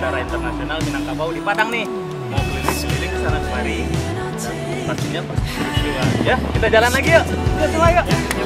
Bandara Internasional Minangkabau di Padang nih. Mau keliling-keliling ke sana kemari. Dan pastinya pasti seru. Ya, kita jalan lagi yuk. Yuk semua yuk.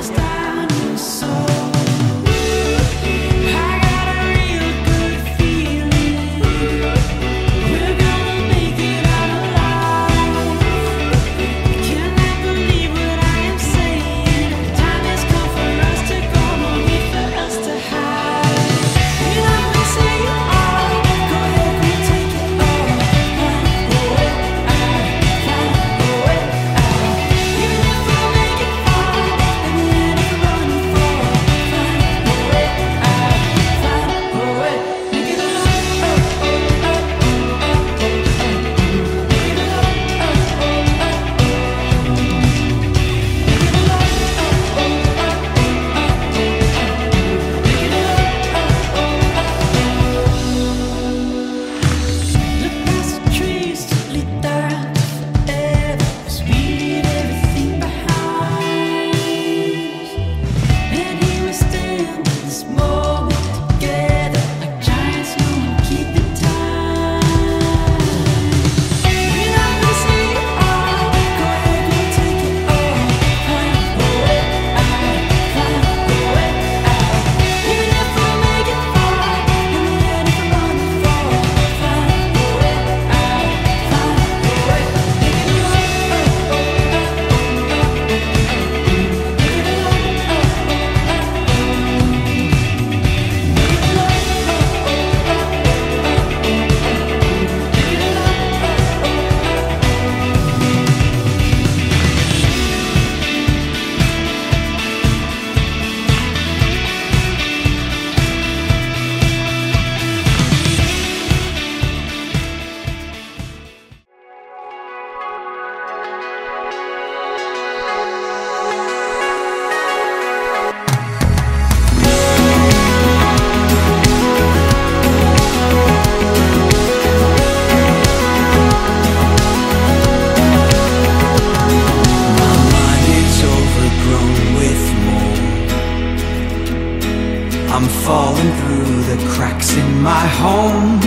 I'm falling through the cracks in my home.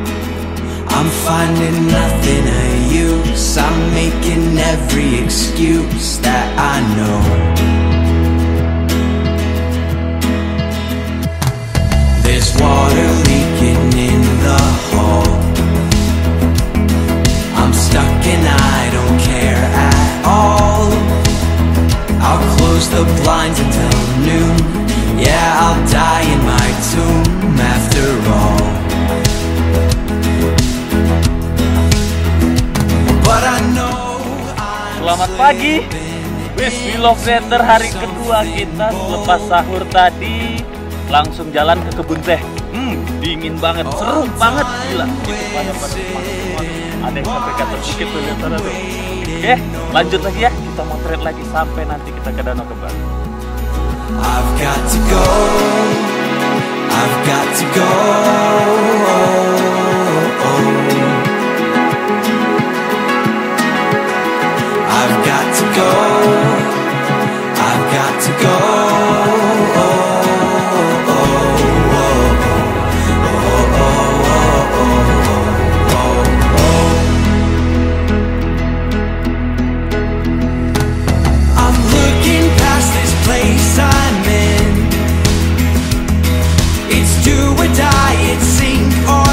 I'm finding nothing of use. I'm making every excuse that I know. There's water leaking in the hall. I'm stuck and I don't care at all. I'll close the blinds until noon. Yeah, I'll die in my tomb after all. But I know Selamat pagi. Wis, di Love Letter hari kedua kita selepas sahur tadi langsung jalan ke kebun teh. Dingin banget, seru banget, gila. Itu pada semua. Ada yang sampai gatal sedikit tuh lihat sana tuh. Oke, lanjut lagi ya. Kita motret lagi sampai nanti kita ke Danau Kembar. I've got to go, I've got to go. I've got to go, I've got to go. I'm looking past this place I'm in. It's do or die, it's sink or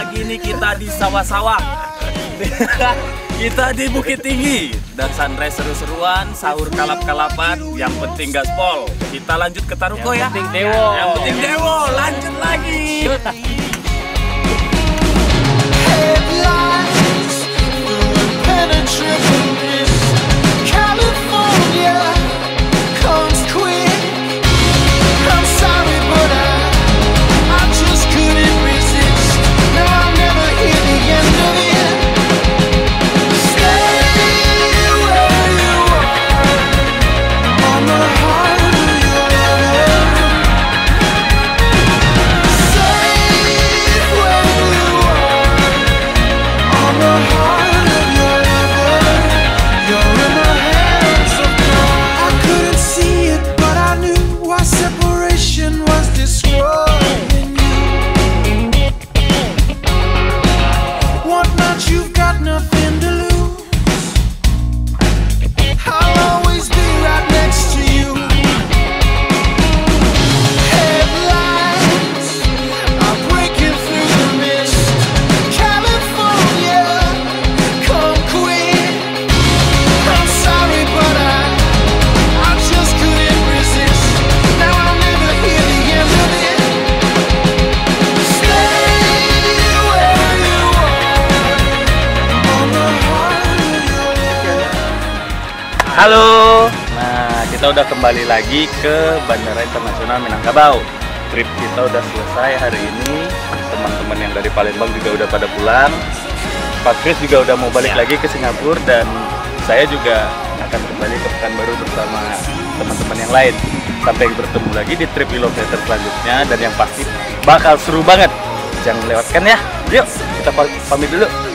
Pagi ini kita di sawah-sawah. Kita di Bukit Tinggi dan sunrise seru-seruan, sahur kalap-kalapan. Yang penting gaspol. Kita lanjut ke Taruko ya. Yang penting dewo. Yang penting dewo. Lanjut lagi. Headlines penetrating this California comes quick. I'm sorry, but I just couldn't resist. Now I'll never hear the end of it. Stay where you are on the heart of your lover. Safe where you are on the heart of your lover. You're in the hands of God. I couldn't see it, but I knew why separation was destroying you. What not? You've got nothing to lose. I'll always be right next to you. Headlights are breaking through the mist. California, come quick. I'm sorry, but I just couldn't resist. Now I'll never hear the end of it. Stay where you are on the heart of your lover. Halo. Nah, kita udah kembali lagi ke Bandara Internasional Minangkabau. Trip kita udah selesai hari ini. Teman-teman yang dari Palembang juga udah pada pulang. Pak Chris juga udah mau balik lagi ke Singapura dan saya juga akan kembali ke Pekanbaru bersama teman-teman yang lain. Sampai bertemu lagi di trip Willow Theater selanjutnya dan yang pasti bakal seru banget. Jangan melewatkan ya. Yuk, kita pamit dulu.